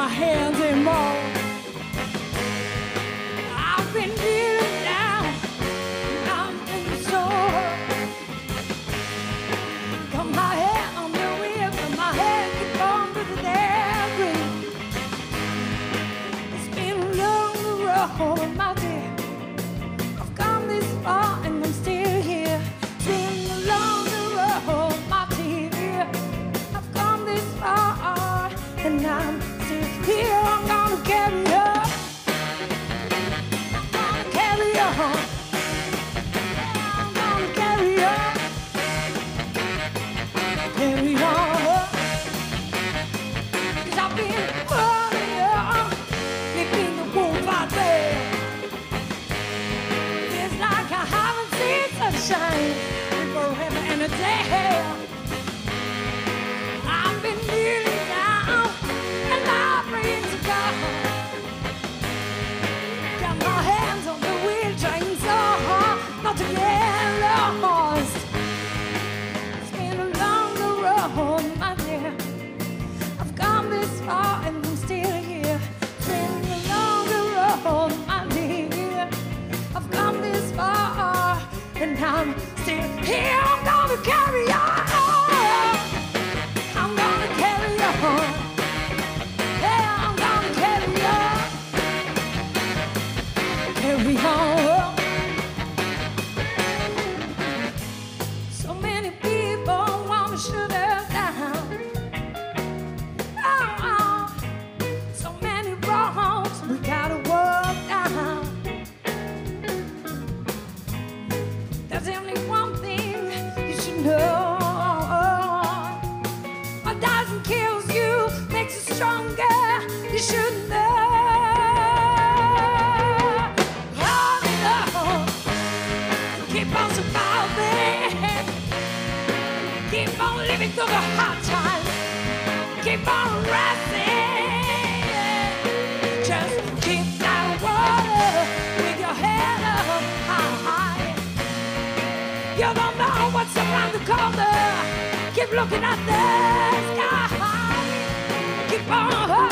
my hands anymore. I've been kneeling down, and I'm feeling sore. Got my head on the wheel, and my head keep on to the debris. It's been a long road, my dear. I've come this far, and I'm still here. It's been a long road, my dear. I've come this far, and I'm still here. I'm gonna carry on. I'm gonna carry on. Yeah, I'm gonna carry on. Carry on. 'Cause I've been running on, living the wolf out there. Feels like I haven't seen sunshine in forever and a day. I've been kneeling down, and I pray to God. Got my hands on the wheel, trying so hard not to get lost. It's been a long road, my dear. I've come this far, and I'm still here. It's been a long road, my dear. I've come this far, and I'm still here. I'm gonna carry on. I'm gonna carry on. Yeah, I'm gonna carry on. Carry on. So many people wanna shut us down. Oh, so many wrongs we gotta work down. There's only one thing you should know. What doesn't kill you makes you stronger. You should know. Hold it on. Keep on surviving. Keep on living through the hard times. Keep on resting. Just keep that water with your head up high. You don't know what's around the corner. Keep looking at the sky. Keep on